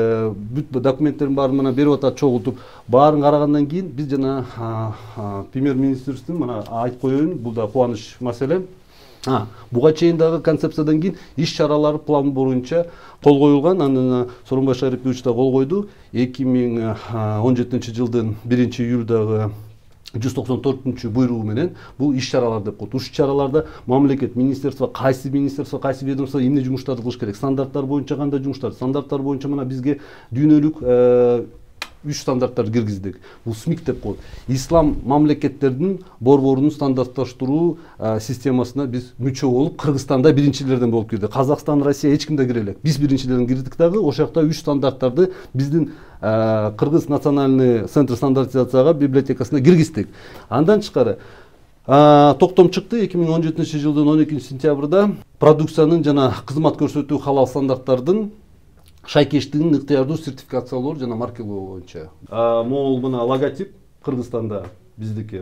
бүт документтерин баарын мына берип атат чогултуп. Баарын карагандан кийин биз жана премьер-министрдин мына айтып коеюн, бул да кубаныч маселе. Буга чейин дагы концепциядан кийин иш чаралары план боюнча кол коюлган. Анан Сооронбай Шарипович да кол койду. эки миң он жетинчи жылдын биринчи июлдагы жүз токсон төртүнчү буйругу менен бул иш чаралар деп коет. Ушул чараларда мамлекет, министерство, кайсы министерство, кайсы ведомство эмне жумуштарды кылыш керек, стандарттар боюнча кандай жумуштар, стандарттар боюнча мына бизге дүйнөлүк үч стандарттарды киргиздик. Бул СМИК деп коет. Ислам мамлекеттердин борборунун стандартташтыруу системасына биз мүчө болуп, Кыргызстанда биринчилерден болуп кирди. Казакстан, Россия эч ким да кире элек. Биз биринчилерден кирдик дагы, ошол жакта үч стандарттарды биздин Кыргыз национальный центр стандартизацияга библиотекасына киргиздик. Андан тышкары токтом чыкты эки миң он жетинчи жылдын он экинчи сентябрда продукциянын жана кызмат көрсөтүү халал стандарттардын шайкештигин ыктыярдуу сертификациялоо жана маркелоо боюнча. Могул мына логотип Кыргызстанда биздики.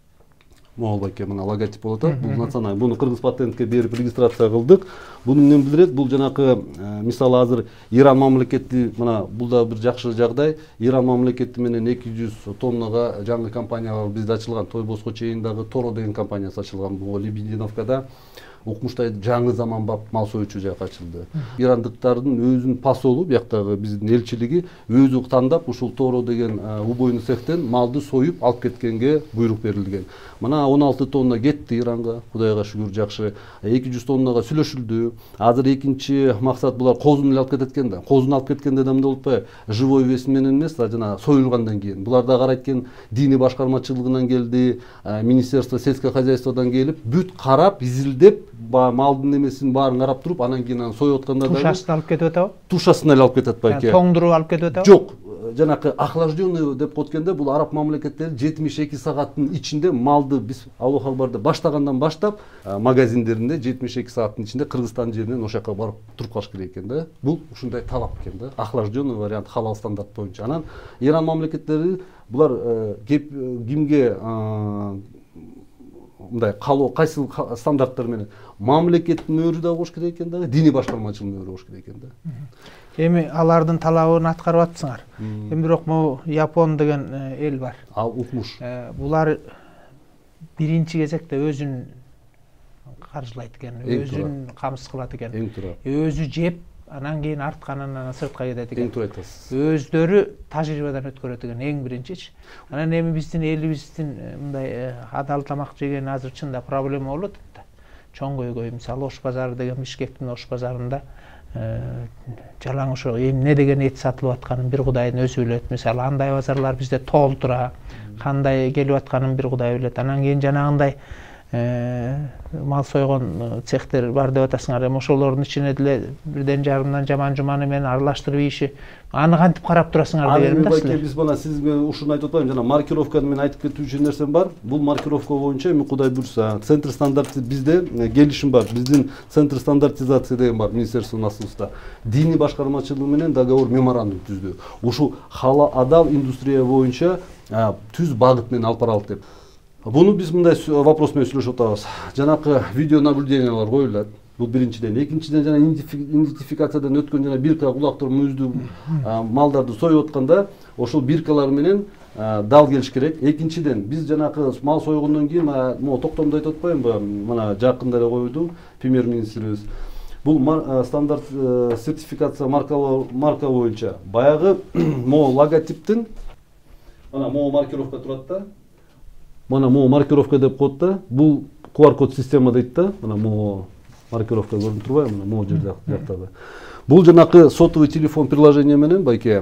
Могул байке мына логотип болот. Бул национальный. Буну Кыргыз патентке берип регистрация кылдык. Буну эмне билдирет? Бул жанакы мисалы азыр Иран мамлекети, мына бул да бир жакшы жагдай. Иран мамлекети менен эки жүз тоннага жаңы компаниялар бизде ачылган. Тойбоско чейин дагы Торо деген компаниясы ачылган. Бул Лебединовкада укмуштай жаңы заманбап мал союучу жак ачылды. Ирандыктардын өзүнүн посолу, бияктагы биздин элчилиги өзү тандап ушул Торо деген убойный цехтен малды союп алып кеткенге буйрук берилген. Мына он алты тонна кетти Иранга, Кудайга шүгүр жакшы. эки жүз тоннага сүйлөшүлдү. Азыр экинчи максат булар козуну алып кетет экен да. Козуну алып кеткенде да эмне болуп атпайбы? Живой вес менен эмес, а жана союлгандан кийин. Булар да карайт экен, диний башкармачылыгынан келди, министерство сельское хозяйстводан келип, бүт карап, изилдеп, малдын эмесин баарын карап туруп, анан кийин союп атканда да тушасын алып кетип атабы? Тушасын эле алып кетет байке. Тоңдуруп алып кетип атабы? Жок, жанакы охлажденный деп коткенде бул араб мамлекеттери жетимиш эки сааттын ичинде малды биз Аллах Акбарды баштагандан баштап магазиндеринде жетимиш эки сааттын ичинде Кыргызстан жеринен ошол жака барып туруп калыш керек экен да. Бул ушундай талап экен да. Охлажденный вариант халал стандарт боюнча. Анан Иран мамлекеттери булар кимге мындай калоо кайсы стандарттар менен мамлекеттин мөөрү да кош керек экен дагы, диний башкармачылык мөөрү кош керек экен да. Эми алардын талабын аткарып атсыңар. Эми бирок могу Япон деген эл бар. Ал укмуш. Булар биринчи кезекте өзүн каржылайт экен, өзүн камсыз кылат экен. Өзү жеп, анан кийин артканын анан сыртка кетет экен. Эң туура айтасыз. Өздөрү тажрыйбадан өткөрөт экен, эң биринчичи. Анан эми биздин элибиздин мындай адал тамак жеген азыр чында проблема болот да. Чоң көйгөй, мисалы Ош базары деген Бишкектин Ош базарында жалаң ошо эмне деген эт сатылып атканын бир Кудайдын өзү билет. Мисалы андай базарлар бизде толтура, кандай келип атканын бир Кудай билет. Анан кийин жанагындай мал сойгон цехтер бар деп атасыңар. Эми ошолордун ичине деле бирден жарымдан жаман жуманы менен аралаштырып ийиши, аны кантип карап турасыңар дегеним да силер. Биз бана сизге ушуну айтып атпаймынбы, жана маркировканы мен айтып кетүүчү нерсем бар. Бул маркировка боюнча эми Кудай буйрса, центр стандарты бизде келишим бар. Биздин центр стандартизация деген бар министерствонун астыбызда. Диний башкармачылыгы менен договор меморандум түздү. Ушу хала адал индустрия боюнча түз багыт менен алып баралык деп. Буну биз мындай вопрос менен сүйлөшүп атабыз. Жанакы видео наблюдениялар коюлат. Бул биринчиден. Экинчиден жана идентификациядан өткөн жана бирка кулактар мүйүздүү малдарды союп атканда ошол биркалар менен дал келиш керек. Экинчиден биз жанакы мал сойгондон кийин могу токтомду айтып атпаймынбы? Мына жакында эле койду премьер-министрибиз. Бул стандарт сертификация маркалоо марка боюнча баягы могу логотиптин мына могу маркировка турат да. Мына могу маркировка деп коет да. Бул ку ар код система дейт да. Мына могу маркировка көрүнүп турбайбы? Мына могу жерде жактады. Бул жанакы сотовый телефон приложение менен байке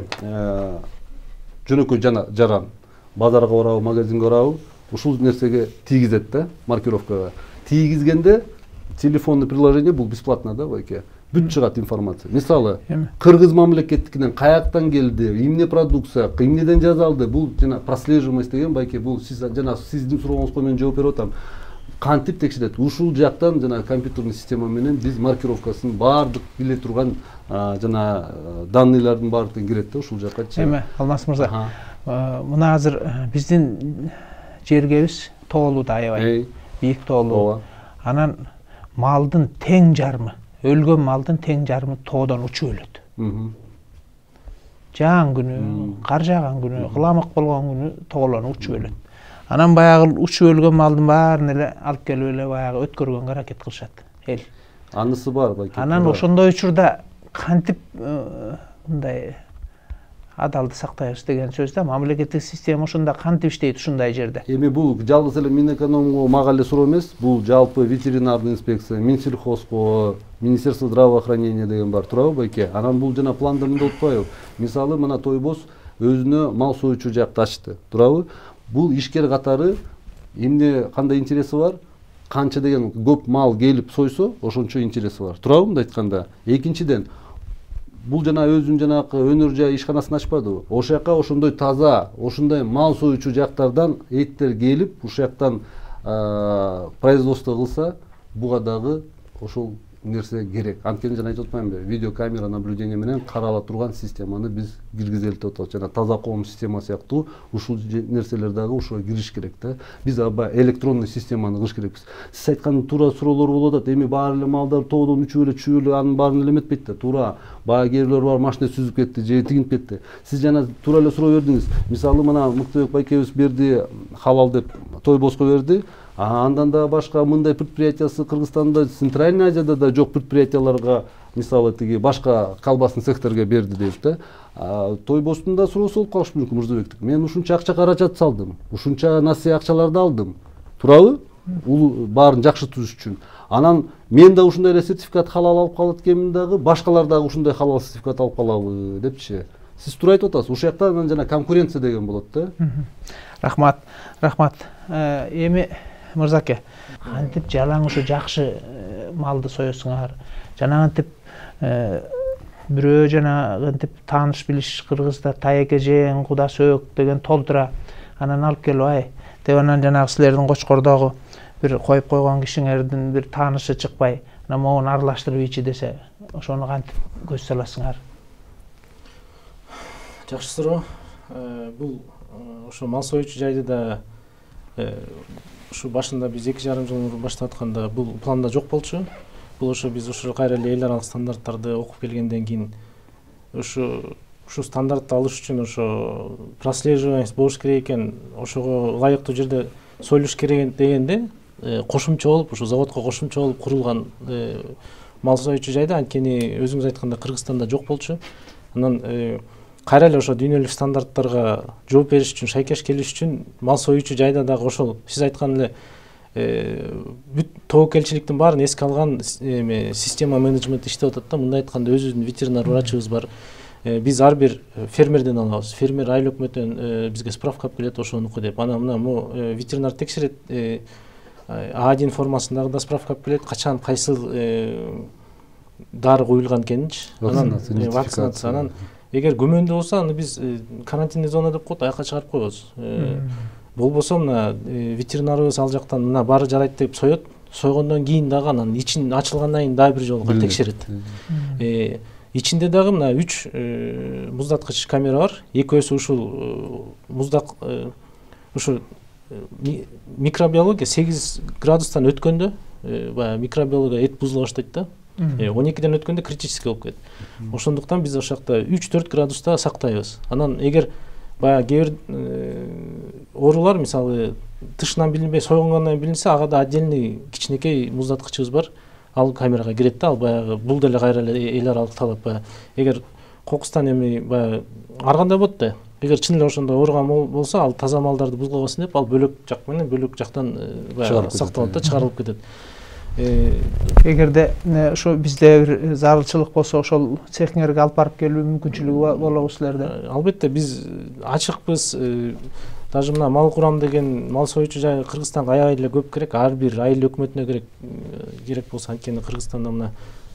жөнөкөй жана жаран базарга барабы, магазинге барабы, ушул нерсеге тийгизет да, маркировкага. Тийгизгенде телефонный приложение бул бесплатно да байке. Бүт чыгат информация. Мисалы, кыргыз мамлекеттикинен каяктан келди, эмне продукция, эмнеден жасалды, бул жана прослеживаемость деген байке, бул сиз жана сиздин сурооңузга мен жооп берип атам. Кантип текшерет? Ушул жактан жана компьютерный система менен биз маркировкасын баардык биле турган жана данныйлардын баардыгы кирет да ушул жакка. Эми Алмаз мырза, мына азыр биздин жергебиз тоолуу да аябай, бийик тоолуу. Анан малдын тең жарымы, өлгөн малдын тең жарымы тоодон учуп өлөт. Жаан күнү, кар жааган күнү, кыламык болгон күнү тоолон учуп өлөт. Анан баягы учуп өлгөн малдын баарын эле алып келип эле баягы өткөргөнгө аракет кылышат эл. Анысы бар байке. Анан ошондой учурда кантип мындай адалды сактайбыз деген сөз да, мамлекеттик система ушунда кантип иштейт ушундай жерде? Эми бул жалгыз эле Минэкономго мага эле суроо эмес, бул жалпы ветеринарный инспекция, Минсельхозго, Министерство здравоохранения деген бар турабы байке? Анан бул жана планда мындай болупайбы? Мисалы мына Тойбос өзүнө мал союучу жакты ачты, турабы? Бул ишкер катары эмне кандай интереси бар? Канча деген көп мал келип сойсо, ошончо интереси бар. Турабы мындай айтканда? Экинчиден, бул жана өзүнүн жанакы өнөр жай ишканасын ачпадыбы? Ошол жакка ошондой таза, ошондой мал союучу жактардан эттер келип, ушул жактан производство кылса, буга дагы ошол нерсе керек. Анткени жана айтып атпаймынбы? Видео камера наблюдение менен карала турган системаны биз киргизели деп атабыз. Жана таза коом система сыяктуу ушул нерселер дагы ушуга кириш керек да. Биз аба электронный системаны кылыш керекпиз. Сиз айткан туура суроолор болуп атат. Эми баары эле малдар тоодон учуп эле чүйүп эле анын баарын эле эметпейт да. Туура баягы кээрлер бар, машина сүзүп кетти же тигинип кетти. Сиз жана туура эле суроо бердиңиз. Мисалы мына Мыктыбек байкебиз берди, халал деп Тойбоско берди. Андан да башка мындай предприятиясы Кыргызстанда, Центральный Азияда да жок предприятияларга, мисалы тиги башка колбасный цехтерге берди дейт да. Тойбостун да суроосу болуп калышы мүмкүн Мырзабектик. Мен ушунча акча каражат салдым, ушунча насыя акчаларды алдым. Туурабы? Бул баарын жакшы түзүш үчүн. Анан мен да ушундай эле сертификат халал алып калат экенмин дагы, башкалар дагы ушундай халал сертификат алып калабы депчи. Сиз туура айтып атасыз. Ушул жакта анан жана конкуренция деген болот да. Рахмат, рахмат. Эми Мырзаке, кантип жалаң ушу жакшы малды соесуңар, жана кантип бирөө жана кантип тааныш билиш Кыргызда Таекежең, Куда Сөөк деген толтура анан алып келип ай деп анан жанагы силердин Кочкордогу бир коюп койгон кишиңердин бир таанышы чыкпай, анан могуну аралаштырып ийчи десе, ошону кантип көз саласыңар? Жакшы суроо. Бул ошо мал союучу жайды да ушу башында биз эки жарым жыл мурун баштап атканда бул планда жок болчу. Бул ошо биз ошо кайра эле эл аралык стандарттарды окуп келгенден кийин ушу ушу стандартты алыш үчүн ошо прослеживаемость болуш керек экен, ошого ылайыктуу жерде союлуш керек дегенде кошумча болуп, ушу заводко кошумча болуп курулган мал союучу жайда, анткени өзүңүз айткандай Кыргызстанда жок болчу. Анан кайра эле ошо дүйнөлүк стандарттарга жооп бериш үчүн, шайкеш келиш үчүн мал союучу жайда дагы ошол сиз айткан эле бүт тобокелчиликтин баарын эске алган эме система менеджмент иштеп атат да. Мындай айтканда өзүбүздүн ветеринар врачыбыз бар. Биз ар бир фермерден алабыз. Фермер айыл өкмөтүнөн бизге справка алып келет ошонуку деп. Анан мына му ветеринар текшерет. А один формасындагы да справка алып келет. Качан кайсыл дары куюлган экенинчи. Анан вакцинация. Анан эгер күмөндүү болсо, аны биз карантиндик зона деп коет, аяка чыгарып коебуз. Болбосо мына ветеринарыбыз ал жактан мына баары жарайт деп соет. Сойгондон кийин дагы анан ичин ачылгандан кийин дагы бир жолу текшерет. Ичинде дагы мына үч муздаткыч камера бар. Экөөсү ушул муздак ушу микробиология сегиз градустан өткөндө, баягы микробиология эт бузула баштайт да. он экиден өткөндө критический болуп кетет. Ошондуктан биз ошол жакта үч төрт градуста сактайбыз. Анан эгер баягы кээ бир оорулар мисалы тышынан билинбей сойгонгандан кийин билинсе, ага да отдельный кичинекей муздаткычыбыз бар. Ал камерага кирет да, ал баягы бул деле кайра эле эл аралык талап. Баягы эгер кокустан эми баягы ар кандай болот да. Эгер чын эле ошондой ооруган болсо, ал таза малдарды бузбасын деп, ал бөлөк жак менен бөлөк жактан баягы сакталат да, чыгарылып кетет. Эгерде ошо бизде бир зарылчылык болсо, ошол цехиңерге алып барып келүү мүмкүнчүлүгү болобу силерде? Албетте, биз ачыкпыз. Даже мына мал курам деген мал союучу жай Кыргызстанга аябай эле көп керек. Ар бир айыл өкмөтүнө керек керек болсо, анткени Кыргызстанда мына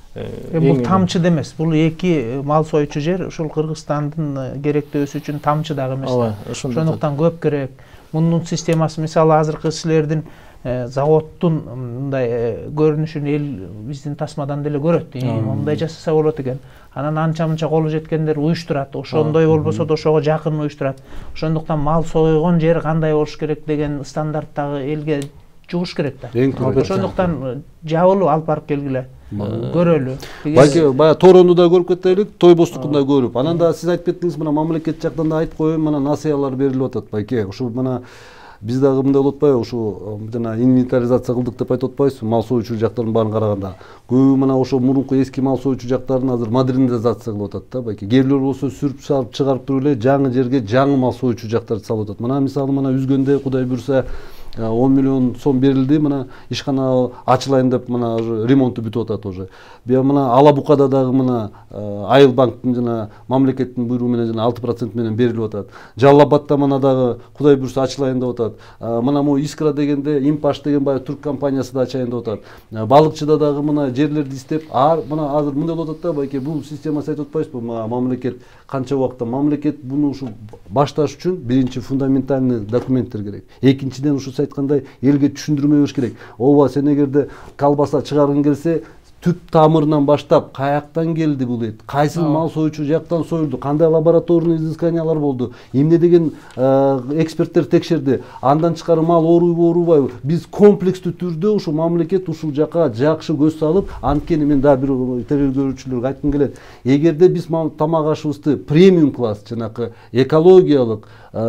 бул тамчы демес. Бул эки мал союучу жер ушул Кыргызстандын керектөөсү үчүн тамчы дагы эмес. Ооба, ошондуктан көп керек. Мунун системасы мисалы азыркы силердин заводтун мындай көрүнүшүн эл биздин тасмадан деле көрөт. Мындай жасаса болот экен. Анан анча-мынча колу жеткендер уюштурат. Ошондой болбосо да ошого жакын уюштурат. Ошондуктан мал сойгон жер кандай болуш керек деген стандарттагы элге жугуш керек да. Ошондуктан жабылып алып барып келгиле. Көрөлү. Баягы Торонду да көрүп кетелик, Тойбостукун да көрүп. Анан да сиз айтып кеттиңиз, мына мамлекет жактан да айтып коеюн, мына насыялар берилип атат байке. Ушу мына биз дагы мындай болуп атпайбы, ушу жана инвентаризация кылдык деп айтып атпайбызбы, мал союучу жактардын баарын караганда. Көбү мына ошо мурунку эски мал союучу жактарын азыр модернизация кылып атат да байке. Кээ бирлер болсо сүрүп салып чыгарып туруп эле жаңы жерге жаңы мал союучу жактарды салып атат. Мына мисалы мына Үзгөндө Кудай буйрса он миллион сом берилди, мына ишкана ачылайын деп мына ремонту бүтүп атат уже. Бия мына Алабукада дагы мына Айыл банктын жана мамлекеттин буйругу менен жана алты процент менен берилип атат. Жалал Абадта мына дагы Кудай буйрса ачылайын деп атат. Мына могу Искра дегенде Импаш деген баягы турк компаниясы да ачайын деп атат. Балыкчыда дагы мына жерлерди издеп, ар мына азыр мындай болуп атат да байке, бул системасы айтып атпайсызбы, мамлекет канча убакытта мамлекет буну ушу башташ үчүн биринчи фундаментальный документтер керек. Экинчиден ушу айткандай элге түшүндүрмө бериш керек. Ооба, сен эгерде колбаса чыгаргың келсе, түп тамырынан баштап каяктан келди бул эт, кайсыл мал союучу жактан союлду, кандай лабораторный изысканиялар болду, эмне деген эксперттер текшерди, андан тышкары мал ооруйбу оорубайбы. Биз комплекстүү түрдө ушул мамлекет ушул жака жакшы көз салып, анткени мен дагы бир телегөрүүчүлөргө айткым келет. Эгерде биз тамак ашыбызды премиум класс, жанакы экологиялык,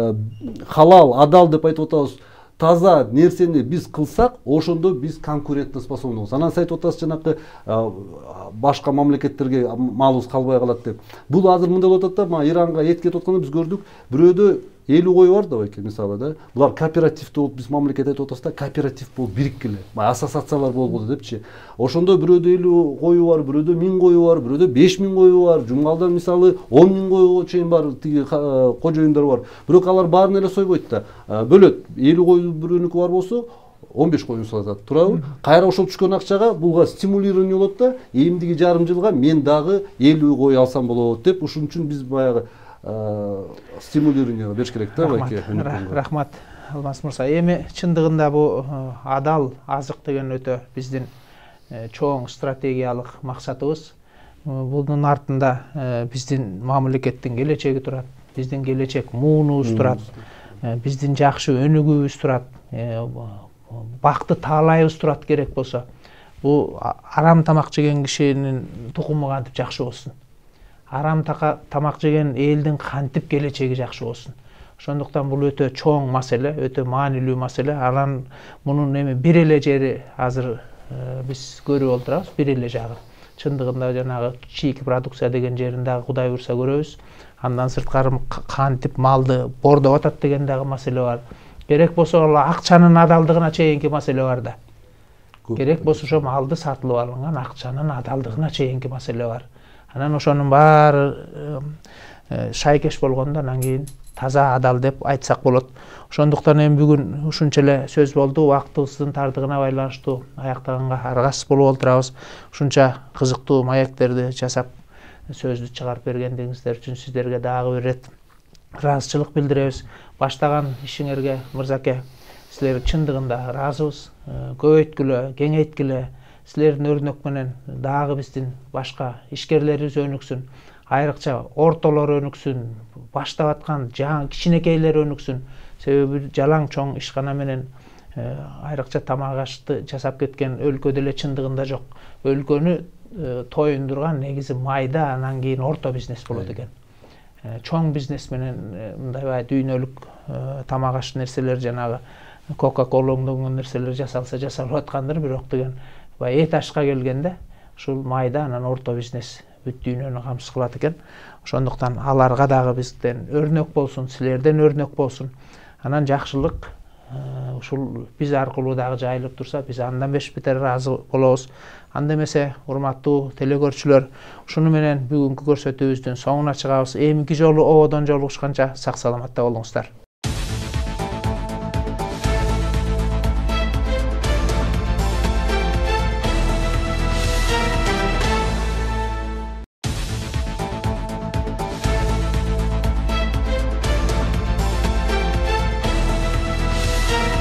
халал, адал деп айтып атабыз, таза нерсени биз кылсак, ошондо биз конкурентно способнубуз. Анан сиз айтып атасыз жанакы башка мамлекеттерге малыбыз калбай калат деп. Бул азыр мындай болуп атат да, мына Иранга эт кетип атканда биз көрдүк, бирөөдө элүү кою бар да байке, мисалы да. Булар кооперативдүү болуп, биз мамлекет айтып атабыз да, кооператив болуп бириккиле, ассоциациялар болгула депчи. Ошондо бирөөдө элүү кою бар, бирөөдө миң кою бар, бирөөдө беш миң кою бар, жумгалда мисалы он миң коюга чейин бар тиги кожоюндар бар. Бирок алар баарын эле сойбойт да. Бөлөт. элүү кою бирөөнүкү бар болсо, он беш коюн салат, турабы? Кайра ошол түшкөн акчага булга стимулирование болот да, эмдиги жарым жылга мен дагы элүү кою алсам болот деп, ушун үчүн биз баягы стимулирование бериш керек да байке. Рахмат Алмаз мырза. Эми чындыгында бу адал азык деген өтө биздин чоң стратегиялык максатыбыз. Bunun артында биздин мамлекеттин келечеги турат, биздин келечек муунубуз турат, биздин жакшы өнүгүүбүз турат. бакты таалайбыз турат керек болсо. Бул арам тамак жеген кишинин тукуму кантип жакшы болсун. Арам тамак жеген элдин кантип келечеги жакшы болсун. Ошондуктан бул өтө чоң маселе, өтө маанилүү маселе. Анан мунун эми бир эле жери азыр биз көрүп отурабыз, бир эле жагы. Чындыгында жанагы чийки продукция деген жерин дагы Кудай буйрса көрөбүз. Андан сырткары кантип малды бордоп атат деген дагы маселе бар. Керек болсо акчанын адалдыгына чейинки маселе бар да. Керек болсо ошо малды сатылып алынган акчанын адалдыгына чейинки маселе бар. Анан ошонун баары шайкеш болгондо анан кийин таза адал деп айтсак болот. Ошондуктан эми бүгүн ушунча эле сөз болду. Убактыбыздын тардыгына байланыштуу аяктаганга аргасыз болуп отурабыз. Ушунча кызыктуу маектерди жасап сөздү чыгарып бергендигиңиздер үчүн сиздерге дагы бир рет ыраазычылык билдиребиз. Баштаган ишиңерге Мырзаке силер чындыгында ыраазыбыз. Көбөйткүлө, кеңейткиле. Силердин өрнөк менен дагы биздин башка ишкерлерибиз өнүксүн. Айрыкча ортолор өнүксүн, баштап аткан жаңы кичинекейлер өнүксүн. Себеби жалаң чоң ишкана менен айрыкча тамак ашты жасап кеткен өлкө деле чындыгында жок. Өлкөнү тоюндурган негизи майда, анан кийин орто бизнес болот экен. Чоң бизнес менен мындай бай дүйнөлүк тамак аш нерселер, жанагы Coca-Cola оңдонгон нерселер жасалса жасалып аткандыр, бирок деген бай эт ашка келгенде ушул майда анан орто бизнес бүт дүйнөнү камсыз кылат экен. Ошондуктан аларга дагы бизден өрнөк болсун, силерден өрнөк болсун. Анан жакшылык ушул биз аркылуу дагы жайылып турса, биз андан беш бетер ыраазы болобуз. Анда эмесе, урматтуу телекөрүүчүлөр, ушуну менен бүгүнкү көрсөтүүбүздүн соңуна чыгабыз. Эмки жолу ободон жолугушканча сак саламатта болуңуздар.